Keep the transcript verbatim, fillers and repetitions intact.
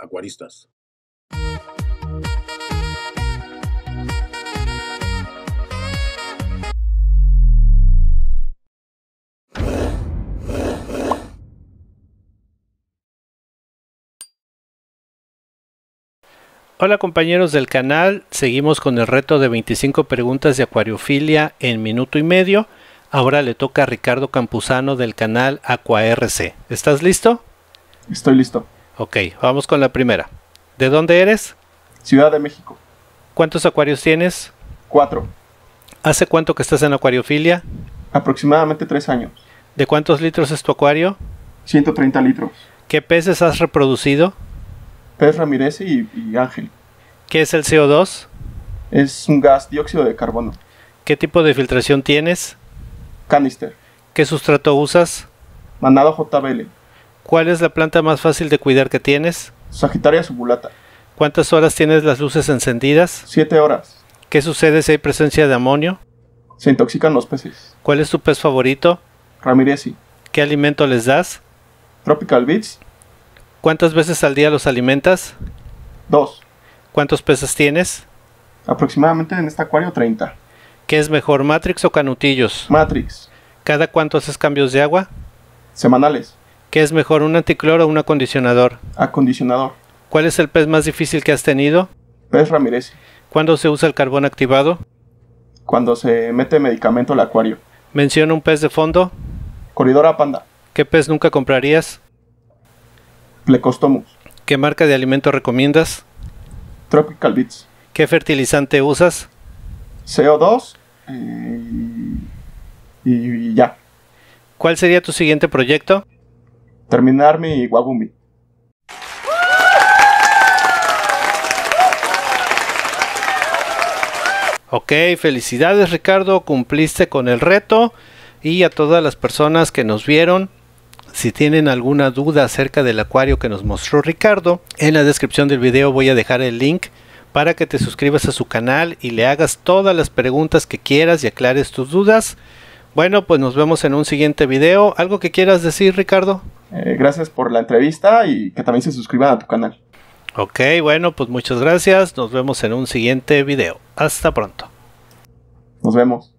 acuaristas. Hola compañeros del canal, seguimos con el reto de veinticinco preguntas de acuariofilia en minuto y medio. Ahora le toca a Ricardo Campuzano del canal AquaRC. ¿Estás listo? Estoy listo. Ok, vamos con la primera. ¿De dónde eres? Ciudad de México. ¿Cuántos acuarios tienes? Cuatro. ¿Hace cuánto que estás en acuariofilia? Aproximadamente tres años. ¿De cuántos litros es tu acuario? ciento treinta litros. ¿Qué peces has reproducido? Pez Ramírez y, y Ángel. ¿Qué es el C O dos? Es un gas dióxido de carbono. ¿Qué tipo de filtración tienes? Canister. ¿Qué sustrato usas? Mandado J B L. ¿Cuál es la planta más fácil de cuidar que tienes? Sagittaria subulata. ¿Cuántas horas tienes las luces encendidas? Siete horas. ¿Qué sucede si hay presencia de amonio? Se intoxican los peces. ¿Cuál es tu pez favorito? Ramírez. ¿Qué alimento les das? Tropical Beats. ¿Cuántas veces al día los alimentas? Dos. ¿Cuántos peces tienes? Aproximadamente en este acuario treinta. ¿Qué es mejor, Matrix o Canutillos? Matrix. ¿Cada cuánto haces cambios de agua? Semanales. ¿Qué es mejor, un anticlor o un acondicionador? Acondicionador. ¿Cuál es el pez más difícil que has tenido? Pez Ramírez. ¿Cuándo se usa el carbón activado? Cuando se mete medicamento al acuario. Menciona un pez de fondo. Corridora panda. ¿Qué pez nunca comprarías? Plecostomus. ¿Qué marca de alimento recomiendas? Tropical Beats. ¿Qué fertilizante usas? C O dos eh, y, y ya. ¿Cuál sería tu siguiente proyecto? Terminar mi Wagumi. Ok, felicidades Ricardo, cumpliste con el reto. Y a todas las personas que nos vieron, si tienen alguna duda acerca del acuario que nos mostró Ricardo, en la descripción del video voy a dejar el link para que te suscribas a su canal y le hagas todas las preguntas que quieras y aclares tus dudas. Bueno, pues nos vemos en un siguiente video. ¿Algo que quieras decir, Ricardo? Eh, gracias por la entrevista y que también se suscriban a tu canal. Ok, bueno, pues muchas gracias. Nos vemos en un siguiente video. Hasta pronto. Nos vemos.